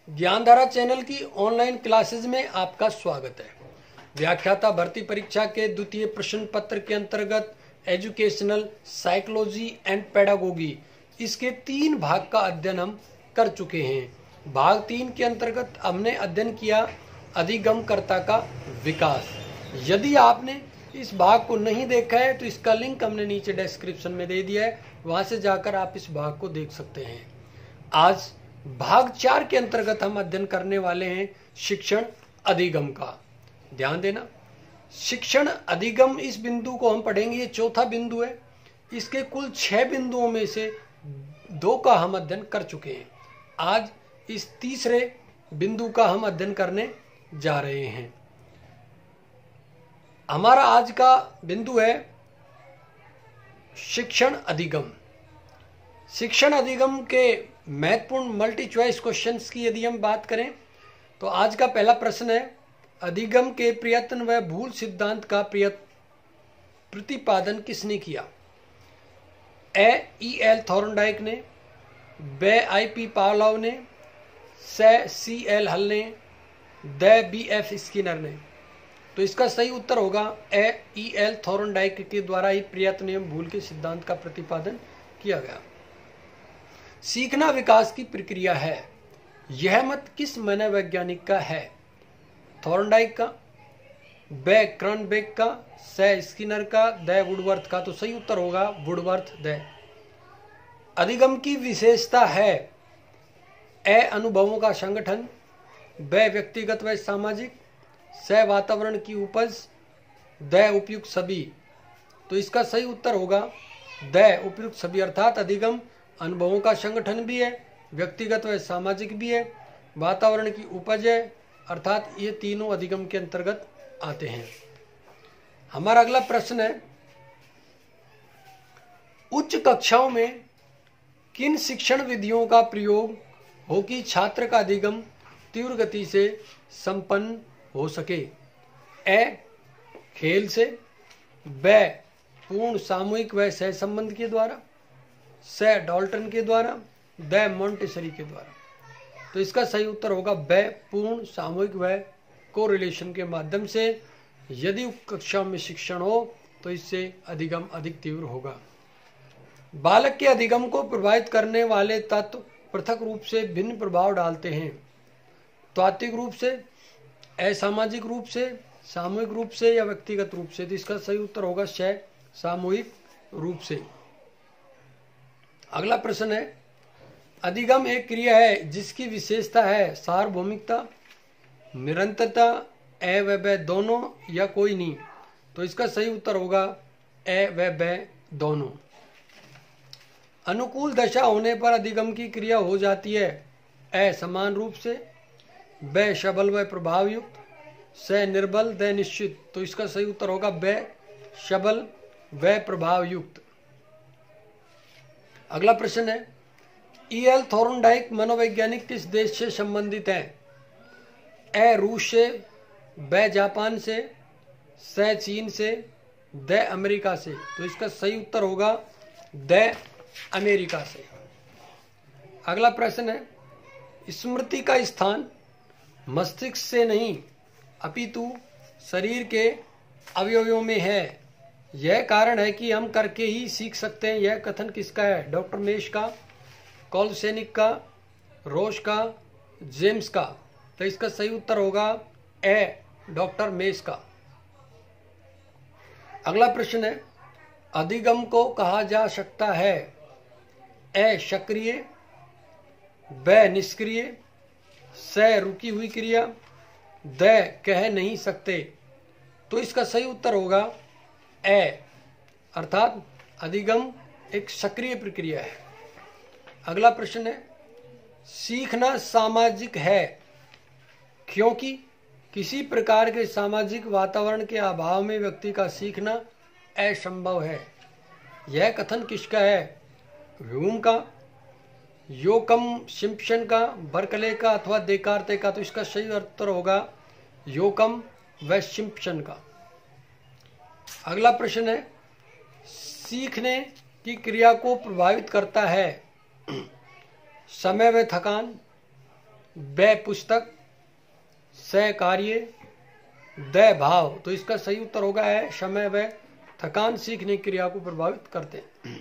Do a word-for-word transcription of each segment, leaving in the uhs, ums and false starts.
Gyandhara channel की online classes में आपका स्वागत है। व्याख्याता भर्ती परीक्षा के द्वितीय प्रश्न पत्र के अंतर्गत एजुकेशनल साइकोलॉजी एंड पेडागोगी इसके तीन भाग का अध्ययन हम कर चुके हैं। भाग तीन के अंतर्गत हमने अध्ययन किया अधिगमकर्ता का विकास। यदि आपने इस भाग को नहीं देखा है तो इसका लिंक हमने नीचे डिस्क्रिप्शन में दे दिया है, वहां से जाकर आप इस भाग को देख सकते हैं। आज भाग चार के अंतर्गत हम अध्ययन करने वाले हैं शिक्षण अधिगम का। ध्यान देना, शिक्षण अधिगम इस बिंदु को हम पढ़ेंगे, ये चौथा बिंदु है। इसके कुल छह बिंदुओं में से दो का हम अध्ययन कर चुके हैं। आज इस तीसरे बिंदु का हम अध्ययन करने जा रहे हैं। हमारा आज का बिंदु है शिक्षण अधिगम। शिक्षण अधिगम के महत्वपूर्ण मल्टी चॉइस क्वेश्चंस की यदि हम बात करें तो आज का पहला प्रश्न है, अधिगम के प्रयत्न व भूल सिद्धांत का प्रतिपादन किसने किया? ए ई एल थॉर्नडाइक ने, बे आई पी पावलोव ने, से सी एल हल ने, द बी एफ स्किनर ने। तो इसका सही उत्तर होगा ए ई एल थॉर्नडाइक के द्वारा ही प्रयत्न एवं भूल के सिद्धांत का प्रतिपादन किया गया। सीखना विकास की प्रक्रिया है, यह मत किस मनोवैज्ञानिक का है? थॉर्नडाइक का, बे क्रॉनबेक का, से स्किनर का, द वुडवर्थ का। तो सही उत्तर होगा वुडवर्थ द। अधिगम की विशेषता है, ए अनुभवों का संगठन, बे व्यक्तिगत व सामाजिक, से वातावरण की उपज, द उपयुक्त सभी। तो इसका सही उत्तर होगा द उपयुक्त सभी, अर्थात अधिगम अनुभवों का संगठन भी है, व्यक्तिगत व सामाजिक भी है, वातावरण की उपज है, अर्थात ये तीनों अधिगम के अंतर्गत आते हैं। हमारा अगला प्रश्न है, उच्च कक्षाओं में किन शिक्षण विधियों का प्रयोग हो कि छात्र का अधिगम तीव्र गति से संपन्न हो सके? ए खेल से, बे पूर्ण सामूहिक व सहसंबंध के द्वारा, से डॉल्टन के द्वारा, द मोंटेसरी के द्वारा। तो इसका सही उत्तर होगा बे पूर्ण सामूहिक व कोरिलेशन के माध्यम से। यदि कक्षा में शिक्षण हो तो इससे अधिगम अधिक तीव्र होगा। बालक के अधिगम को प्रभावित करने वाले तत्व पृथक रूप से भिन्न प्रभाव डालते हैं, तात्विक रूप से, असामाजिक रूप से, सामूहिक रूप से या व्यक्तिगत रूप से। तो इसका सही उत्तर होगा से सामूहिक रूप से। अगला प्रश्न है, अधिगम एक क्रिया है जिसकी विशेषता है सार्वभौमिकता, निरंतरता, ए व बे दोनों या कोई नहीं। तो इसका सही उत्तर होगा ए व बे दोनों। अनुकूल दशा होने पर अधिगम की क्रिया हो जाती है, ए समान रूप से, बे सबल व प्रभाव युक्त, से निर्बल, द निश्चित। तो इसका सही उत्तर होगा बे सबल व प्रभाव युक्त। अगला प्रश्न है, ई एल थॉर्नडाइक मनोवैज्ञानिक किस देश से संबंधित हैं? ए रूस से, बे जापान से, से चीन से, द अमेरिका से। तो इसका सही उत्तर होगा द अमेरिका से। अगला प्रश्न है, स्मृति का स्थान मस्तिष्क से नहीं अपितु शरीर के अवयवों में है, यह कारण है कि हम करके ही सीख सकते हैं। यह कथन किसका है? डॉक्टर मेश का, कॉलसेनिक का, रोश का, जेम्स का। तो इसका सही उत्तर होगा ए डॉक्टर मेश का। अगला प्रश्न है, अधिगम को कहा जा सकता है, ए सक्रिय, बे निष्क्रिय, से रुकी हुई क्रिया, द कह नहीं सकते। तो इसका सही उत्तर होगा ए, अर्थात अधिगम एक सक्रिय प्रक्रिया है। अगला प्रश्न है, सीखना सामाजिक है क्योंकि किसी प्रकार के सामाजिक वातावरण के अभाव में व्यक्ति का सीखना असंभव है। यह कथन किसका है? ह्यूम का, योकम सिम्पसन का, बर्कले का अथवा देकार्ते का। तो इसका सही उत्तर होगा योकम व सिम्पसन का। अगला प्रश्न है, सीखने की क्रिया को प्रभावित करता है समय व थकान, ब पुस्तक, स कार्य, द भाव। तो इसका सही उत्तर होगा है समय व थकान सीखने की क्रिया को प्रभावित करते हैं।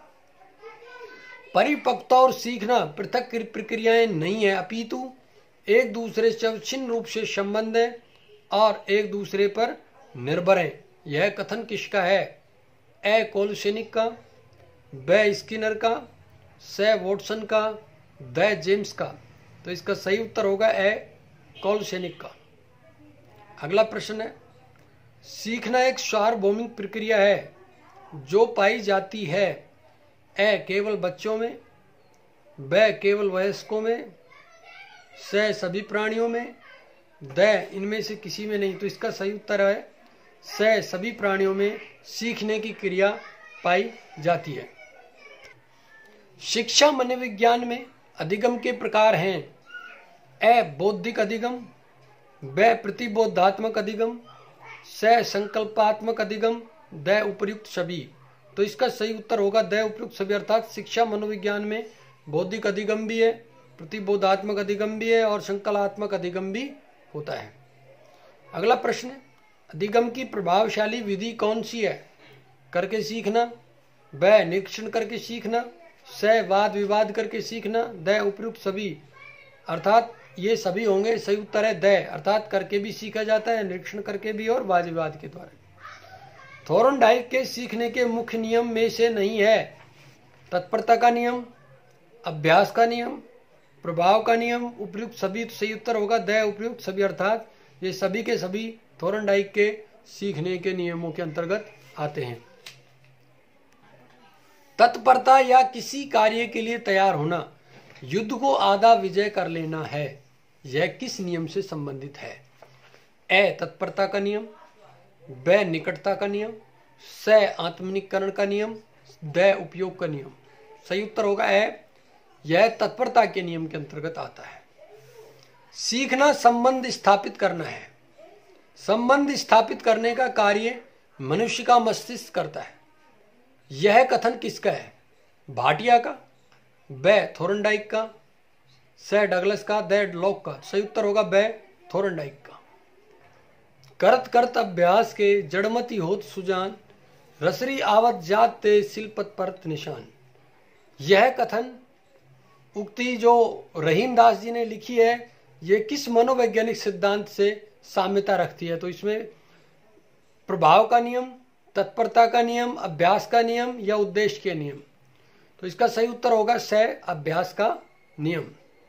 परिपक्वता और सीखना पृथक प्रक्रियाएं नहीं है, अपितु एक दूसरे से अविच्छिन्न रूप से संबंध है और एक दूसरे पर निर्भर है। यह कथन किसका है? ए कोलसेनिक का, ब स्किनर का, स वॉटसन का, द जेम्स का। तो इसका सही उत्तर होगा ए कोलसेनिक का। अगला प्रश्न है, सीखना एक सार्वभौमिक प्रक्रिया है जो पाई जाती है ए केवल बच्चों में, ब केवल वयस्कों में, स सभी प्राणियों में, द इनमें से किसी में नहीं। तो इसका सही उत्तर है स सभी प्राणियों में सीखने की क्रिया पाई जाती है। शिक्षा मनोविज्ञान में अधिगम के प्रकार हैं ए बौद्धिक अधिगम, ब प्रतिबोधात्मक अधिगम, स संकल्पात्मक अधिगम, द उपर्युक्त सभी। तो इसका सही उत्तर होगा द उपर्युक्त सभी, अर्थात शिक्षा मनोविज्ञान में बौद्धिक अधिगम भी है, प्रतिबोधात्मक अधिगम भी है और संकल्पात्मक अधिगम भी होता है। अगला प्रश्न है, अधिगम की प्रभावशाली विधि कौन सी है? करके सीखना, ब निरीक्षण करके सीखना, स वाद विवाद करके सीखना, द उपर्युक्त सभी। अर्थात ये सभी होंगे, सही उत्तर है द, अर्थात करके भी सीखा जाता है, निरीक्षण करके भी और वाद विवाद के द्वारा। थॉर्नडाइक के सीखने के मुख्य नियम में से नहीं है तत्परता का नियम, अभ्यास का नियम, प्रभाव का नियम, उपर्युक्त सभी। तो सही उत्तर होगा द उपर्युक्त सभी, अर्थात ये सभी के सभी थॉर्नडाइक के सीखने के नियमों के अंतर्गत आते हैं। तत्परता या किसी कार्य के लिए तैयार होना, युद्ध को आधा विजय कर लेना है, यह किस नियम से संबंधित है? ए तत्परता का नियम, ब निकटता का नियम, स आत्मनिकरण का नियम, द उपयोग का नियम। सही उत्तर होगा ए, यह तत्परता के नियम के अंतर्गत आता है। सीखना संबंध स्थापित करना है, संबंध स्थापित करने का कार्य मनुष्य का मस्तिष्क करता है। यह कथन किसका है? भाटिया का, ब थॉर्नडाइक का, स डगलस का, द लॉक का। सही उत्तर होगा ब थॉर्नडाइक का। करत करत अभ्यास के जड़मती होत सुजान, रसरी आवत जात ते शिल्पत परत निशान। यह कथन उक्ति जो रहीम दास जी ने लिखी है, ये किस मनोवैज्ञानिक सिद्धांत से साम्यता रखती है? तो इसमें प्रभाव का नियम, तत्परता का नियम, अभ्यास का नियम या उद्देश्य के नियम। तो इसका सही उत्तर होगा स अभ्यास का नियम।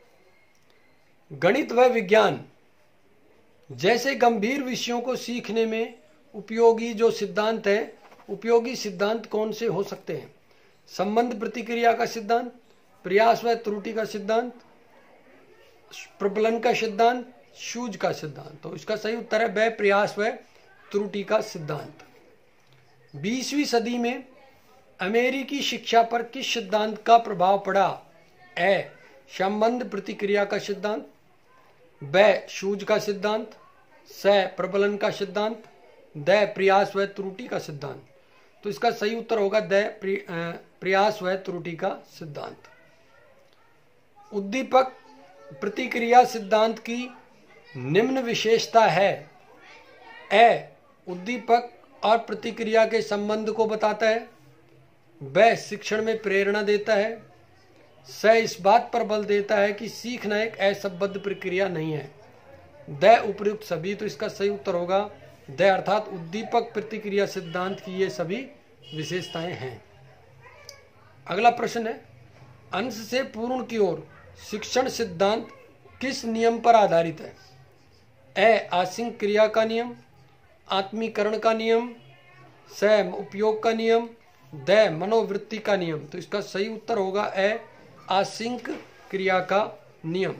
गणित व विज्ञान जैसे गंभीर विषयों को सीखने में उपयोगी जो सिद्धांत है, उपयोगी सिद्धांत कौन से हो सकते हैं? संबंध प्रतिक्रिया का सिद्धांत, प्रयास व त्रुटि का सिद्धांत, प्रबलन का सिद्धांत, शूज का सिद्धांत। तो इसका सही उत्तर है ब प्रयास व त्रुटि का सिद्धांत। बीसवीं सदी में अमेरिकी शिक्षा पर किस सिद्धांत का प्रभाव पड़ा? ए संबंध प्रतिक्रिया का सिद्धांत, ब शूज का सिद्धांत, स प्रबलन का सिद्धांत, द प्रयास व त्रुटि का सिद्धांत। तो इसका सही उत्तर होगा द प्रयास व त्रुटि का सिद्धांत। उद्दीपक प्रतिक्रिया सिद्धांत की निम्न विशेषता है। ए उद्दीपक और प्रतिक्रिया के संबंध को बताता है, ब शिक्षण में प्रेरणा देता है, स इस बात पर बल देता है कि सीखना एक असंबद्ध प्रक्रिया नहीं है, द उपर्युक्त सभी। तो इसका सही उत्तर होगा द, अर्थात उद्दीपक प्रतिक्रिया सिद्धांत की ये सभी विशेषताएं हैं। अगला प्रश्न है, अंश से पूर्ण की ओर शिक्षण सिद्धांत किस नियम पर आधारित है? ए आसिंग क्रिया का नियम, आत्मीकरण का नियम, स उपयोग का नियम, द मनोवृत्ति का नियम। तो इसका सही उत्तर होगा ए आसिंक क्रिया का नियम।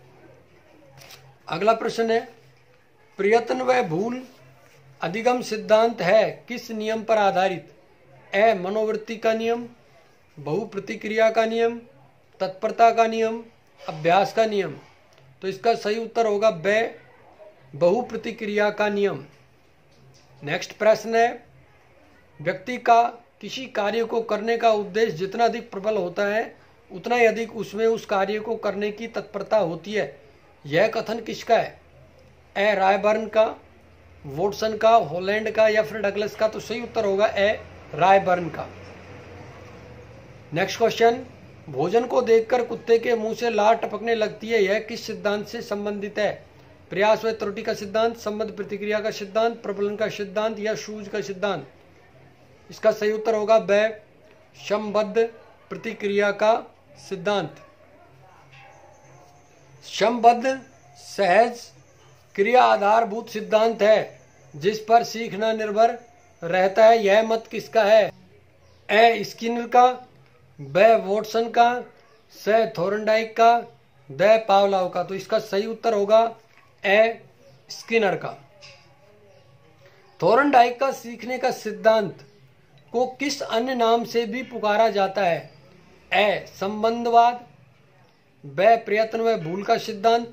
अगला प्रश्न है, प्रयत्न व भूल अधिगम सिद्धांत है किस नियम पर आधारित? ए मनोवृत्ति का नियम, बहु प्रतिक्रिया का नियम, तत्परता का नियम, अभ्यास का नियम। तो इसका सही उत्तर होगा ब बहु प्रतिक्रिया का नियम। नेक्स्ट प्रश्न है, व्यक्ति का किसी कार्य को करने का उद्देश्य जितना अधिक प्रबल होता है उतना ही अधिक उसमें उस कार्य को करने की तत्परता होती है। यह कथन किसका है? ए रायबर्न का, वोटसन का, हॉलैंड का या फिर डगलस का? तो सही उत्तर होगा ए रायबर्न का। नेक्स्ट क्वेश्चन, भोजन को देखकर कुत्ते के मुंह से लार टपकने लगती है, यह किस सिद्धांत से संबंधित है? प्रयास व त्रुटि का सिद्धांत, संबद्ध प्रतिक्रिया का सिद्धांत, प्रबलन का सिद्धांत या शूज का सिद्धांत? इसका सही उत्तर होगा ब संबद्ध प्रतिक्रिया का सिद्धांत। संबद्ध सहज क्रिया आधारभूत सिद्धांत है जिस पर सीखना निर्भर रहता है। यह मत किसका है? ए स्किनर का, ब वॉटसन का, स थोर्नडाइक का, द पावलोव का? तो इसका सही उत्तर होगा ए स्किनर का। थोर्नडाइक का सीखने का सिद्धांत को किस अन्य नाम से भी पुकारा जाता है? ए संबंधवाद, ब प्रयत्न व भूल का सिद्धांत,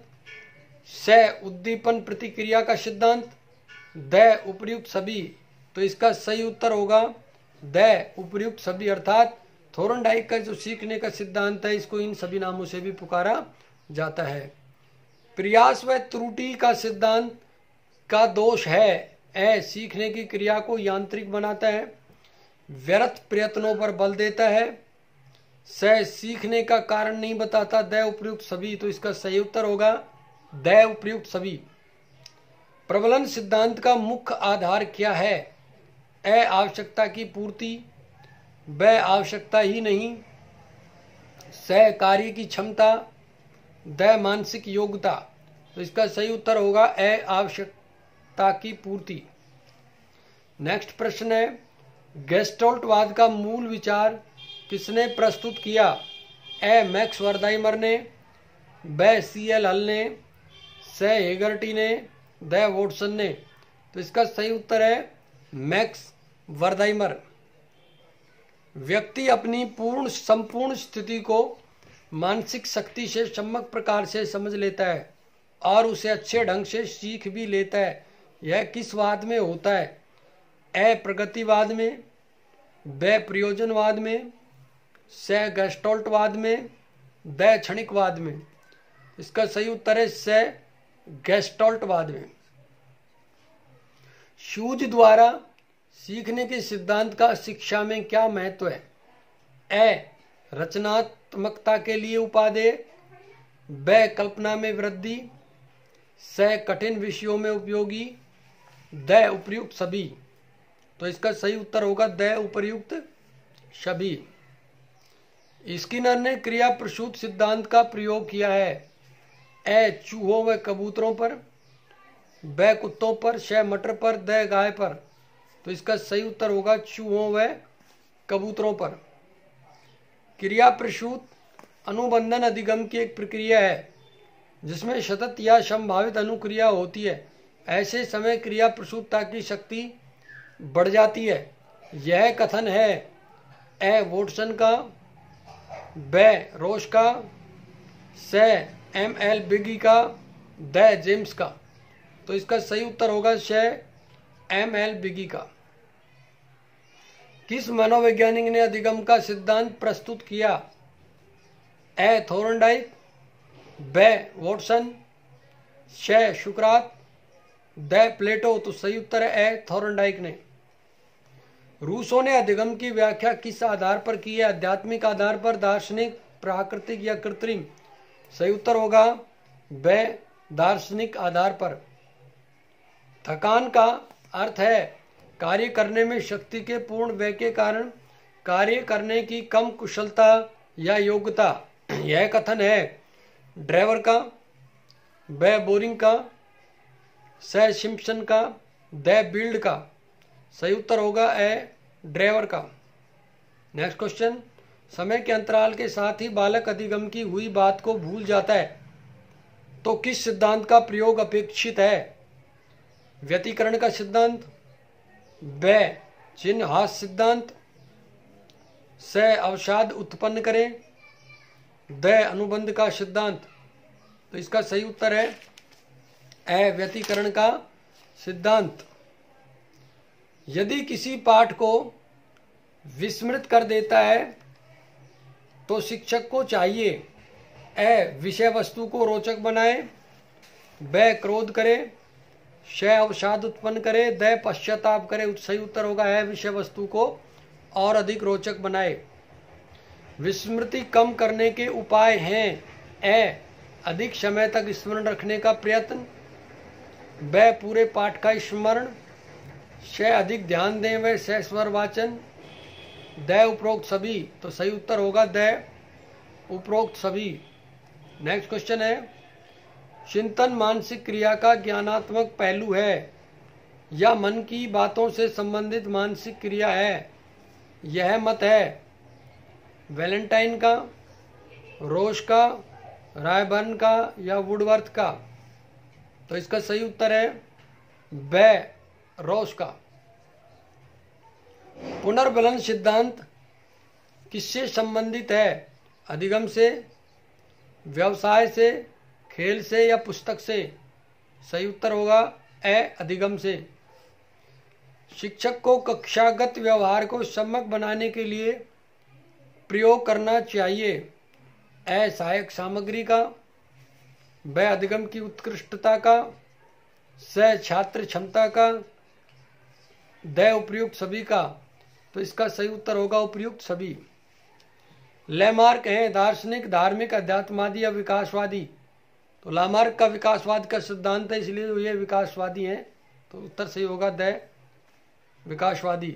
स उद्दीपन प्रतिक्रिया का सिद्धांत, द उपर्युक्त सभी? तो इसका सही उत्तर होगा द उपर्युक्त सभी, अर्थात थोर्नडाइक का जो सीखने का सिद्धांत है इसको इन सभी नामों से भी पुकारा जाता है। प्रयास व त्रुटि का सिद्धांत का दोष है? ए सीखने की क्रिया को यांत्रिक बनाता है, व्यर्थ प्रयत्नों पर बल देता है, स सीखने का कारण नहीं बताता, द उपर्युक्त सभी? तो इसका सही उत्तर होगा द उपर्युक्त सभी। प्रबलन सिद्धांत का मुख्य आधार क्या है? ए आवश्यकता की पूर्ति, ब आवश्यकता ही नहीं, स कार्य की क्षमता, द मानसिक योग्यता? तो इसका सही उत्तर होगा ए आवश्यकता की पूर्ति। नेक्स्ट प्रश्न है, गेस्टोल्टवाद का मूल विचार किसने प्रस्तुत किया? ए मैक्स वर्दाइमर ने, ब सी एल हल ने, स हेगर्टी ने, द वॉटसन ने? तो इसका सही उत्तर है मैक्स वर्दाइमर। व्यक्ति अपनी पूर्ण संपूर्ण स्थिति को मानसिक शक्ति से सम्यक प्रकार से समझ लेता है और उसे अच्छे ढंग से सीख भी लेता है। यह किस वाद में होता है? ए प्रगतिवाद में, ब प्रयोजनवाद में, स गेस्टोल्टवाद में, द क्षणिकवाद में? इसका सही उत्तर है स गेस्टोल्टवाद में। शूज द्वारा सीखने के सिद्धांत का शिक्षा में क्या महत्व है? ए रचनात्मकता के लिए उपादेय, ब कल्पना में वृद्धि, स कठिन विषयों में उपयोगी, द उपर्युक्त सभी? तो इसका सही उत्तर होगा द उपर्युक्त सभी। स्किनर ने क्रिया प्रसूत सिद्धांत का प्रयोग किया है? ए चूहों व कबूतरों पर, ब कुत्तों पर, श मटर पर, द गाय पर? तो इसका सही उत्तर होगा चूहों व कबूतरों पर। क्रिया प्रसूत अनुबंधन अधिगम की एक प्रक्रिया है जिसमें सतत या संभावित अनुक्रिया होती है। ऐसे समय क्रिया प्रसूतता की शक्ति बढ़ जाती है। यह कथन है ए वॉटसन का, ब रोश का, स एम एल बिगी का, द जेम्स का? तो इसका सही उत्तर होगा स एम एल बिगी का। किस मनोवैज्ञानिक ने अधिगम का सिद्धांत प्रस्तुत किया? ए थोर्नडाइक, ब वॉटसन, श सुकरात, द प्लेटो? तो सही उत्तर है ए थोर्नडाइक ने। रूसों ने अधिगम की व्याख्या किस आधार पर की है? आध्यात्मिक आधार पर, दार्शनिक, प्राकृतिक या कृत्रिम? सही उत्तर होगा ब दार्शनिक आधार पर। थकान का अर्थ है कार्य करने में शक्ति के पूर्ण व्यय के कारण कार्य करने की कम कुशलता या योग्यता। यह कथन है ड्राइवर का, ब बोरिंग का, स सिम्पसन का, द बिल्ड का? सही उत्तर होगा ए ड्राइवर का। नेक्स्ट क्वेश्चन, समय के अंतराल के साथ ही बालक अधिगम की हुई बात को भूल जाता है तो किस सिद्धांत का प्रयोग अपेक्षित है? व्यतिकरण का सिद्धांत, ब चिन्हास सिद्धांत, स अवसाद उत्पन्न करें, द अनुबंध का सिद्धांत? तो इसका सही उत्तर है ए व्यतिकरण का सिद्धांत। यदि किसी पाठ को विस्मृत कर देता है तो शिक्षक को चाहिए ए विषय वस्तु को रोचक बनाए, ब क्रोध करे, श अवसाद उत्पन्न करे, द पश्चाताप करे। सही उत्तर होगा है विषय वस्तु को और अधिक रोचक बनाए। विस्मृति कम करने के उपाय हैं। ए अधिक समय तक स्मरण रखने का प्रयत्न, ब पूरे पाठ का स्मरण, श अधिक ध्यान दें व स स्वर वाचन, द उपरोक्त सभी। तो सही उत्तर होगा द उपरोक्त सभी। नेक्स्ट क्वेश्चन है, चिंतन मानसिक क्रिया का ज्ञानात्मक पहलू है या मन की बातों से संबंधित मानसिक क्रिया है? यह मत है वैलेंटाइन का, रोश का, रायबर्न का या वुडवर्थ का। तो इसका सही उत्तर है ब रोश का। पुनर्बलन सिद्धांत किससे संबंधित है? अधिगम से, व्यवसाय से, खेल से या पुस्तक से? सही उत्तर होगा ए अधिगम से। शिक्षक को कक्षागत व्यवहार को सम्यक बनाने के लिए प्रयोग करना चाहिए। ए सहायक सामग्री का, ब अधिगम की उत्कृष्टता का, स छात्र क्षमता का, द उपयुक्त सभी का। तो इसका सही उत्तर होगा उपयुक्त सभी। लैमार्क हैं दार्शनिक, धार्मिक, अध्यात्मवादी या विकासवादी? तो लामार्क का विकासवाद का सिद्धांत है, इसलिए ये विकासवादी हैं। तो उत्तर सही होगा द विकासवादी।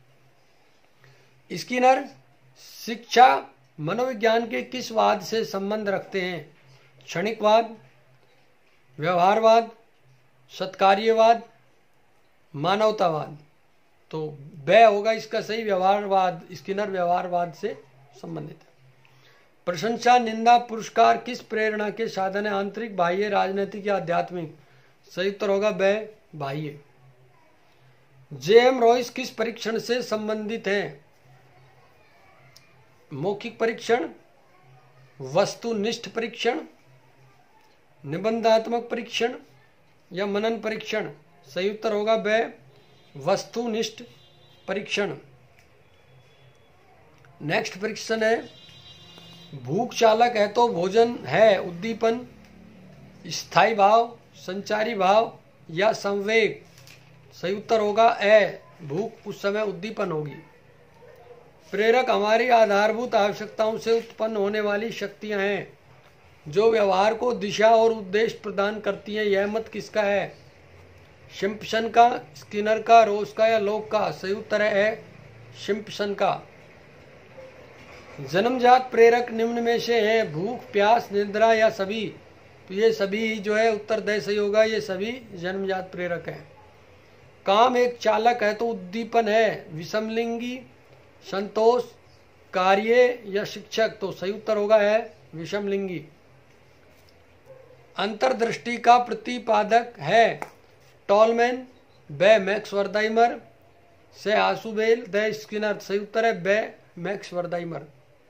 स्किनर शिक्षा मनोविज्ञान के किस वाद से संबंध रखते हैं? क्षणिकवाद, व्यवहारवाद, सत्कार्यवाद, मानवतावाद? तो ब होगा इसका सही व्यवहारवाद। स्किनर व्यवहारवाद से संबंधित है। प्रशंसा, निंदा, पुरस्कार किस प्रेरणा के साधन है? आंतरिक, बाह्य, राजनीतिक या आध्यात्मिक? सही उत्तर होगा ब बाह्य। जे एम रॉयस किस परीक्षण से संबंधित है? मौखिक परीक्षण, वस्तुनिष्ठ परीक्षण, निबंधात्मक परीक्षण या मनन परीक्षण? सही उत्तर होगा ब वस्तुनिष्ठ परीक्षण। नेक्स्ट परीक्षण है, भूख चालक है तो भोजन है उद्दीपन, स्थायी भाव, संचारी भाव या संवेग? सही उत्तर होगा ए भूख उस समय उद्दीपन होगी। प्रेरक हमारी आधारभूत आवश्यकताओं से उत्पन्न होने वाली शक्तियां हैं जो व्यवहार को दिशा और उद्देश्य प्रदान करती हैं। यह मत किसका है? सिम्पसन का, स्किनर का, रोज का या लोक का? सही उत्तर है सिम्पसन का। जन्मजात प्रेरक निम्न में से हैं? भूख, प्यास, निद्रा या सभी? तो ये सभी जो है उत्तर द सही होगा, ये सभी जन्मजात प्रेरक हैं। काम एक चालक है तो उद्दीपन है, विषमलिंगी, संतोष, कार्य या शिक्षक? तो सही उत्तर होगा है विषमलिंगी। अंतर्दृष्टि का प्रतिपादक है? टॉलमैन, ब मैक्स वर्दाइमर, से आसुबेल, द स्किनर? सही उत्तर है ब मैक्स वर्दाइमर।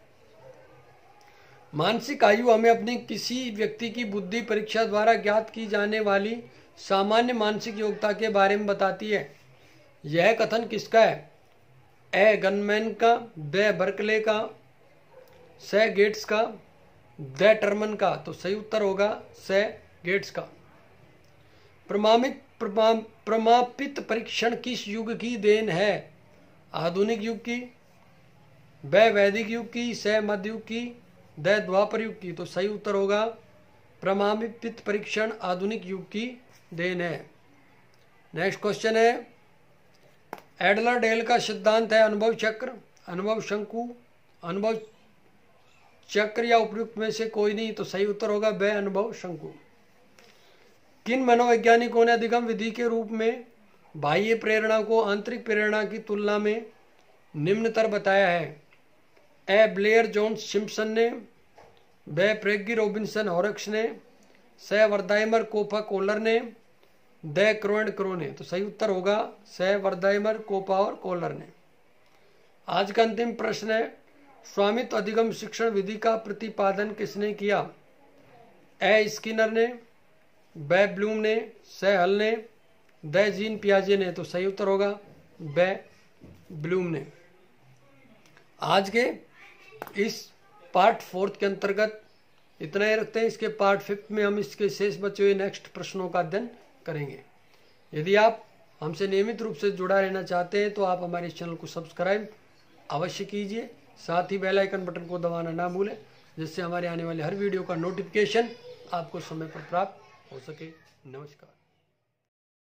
मानसिक आयु हमें अपनी किसी व्यक्ति की बुद्धि परीक्षा द्वारा ज्ञात की जाने वाली सामान्य मानसिक योग्यता के बारे में बताती है। यह कथन किसका है? ए गनमैन का, ब बर्कले का, स गेट्स का, द टर्मन का? तो सही उत्तर होगा स गेट्स का। प्रमाणित प्रमा, प्रमापित परीक्षण किस युग की देन है? आधुनिक युग की, ब वैदिक युग की, स मध्य युग की, द द्वापर युग की? तो सही उत्तर होगा प्रमापित परीक्षण आधुनिक युग की देन है। नेक्स्ट क्वेश्चन है, एडलर डेल का सिद्धांत है अनुभव चक्र, अनुभव शंकु, अनुभव चक्र या उपयुक्त में से कोई नहीं? तो सही उत्तर होगा ब अनुभव शंकु। किन मनोवैज्ञानिकों ने अधिगम विधि के रूप में बाह्य प्रेरणा को आंतरिक प्रेरणा की तुलना में निम्नतर बताया है? ए ब्लेयर जोन्स सिम्पसन ने, ब प्रेगी रॉबिन्सन हॉरक्स ने, स वर्दाइमर कोपा कोलर ने, द क्रो एंड क्रो ने? तो सही उत्तर होगा स वर्दाइमर कोपा और कोलर ने। आज का अंतिम प्रश्न है, स्वामित्व अधिगम शिक्षण विधि का प्रतिपादन किसने किया? ए स्किनर ने, ब ब्लूम ने, स हल ने, द जीन पियाजे ने? तो सही उत्तर होगा ब ब्लूम ने। आज के इस पार्ट फोर्थ के अंतर्गत इतना ही रखते हैं। इसके पार्ट फिफ्थ में हम इसके शेष बचे हुए नेक्स्ट प्रश्नों का अध्ययन करेंगे। यदि आप हमसे नियमित रूप से जुड़ा रहना चाहते हैं तो आप हमारे इस चैनल को सब्सक्राइब अवश्य कीजिए, साथ ही बेल आइकन बटन को दबाना ना भूलें, जिससे हमारे आने वाले हर वीडियो का नोटिफिकेशन आपको समय पर प्राप्त हो सके। नमस्कार।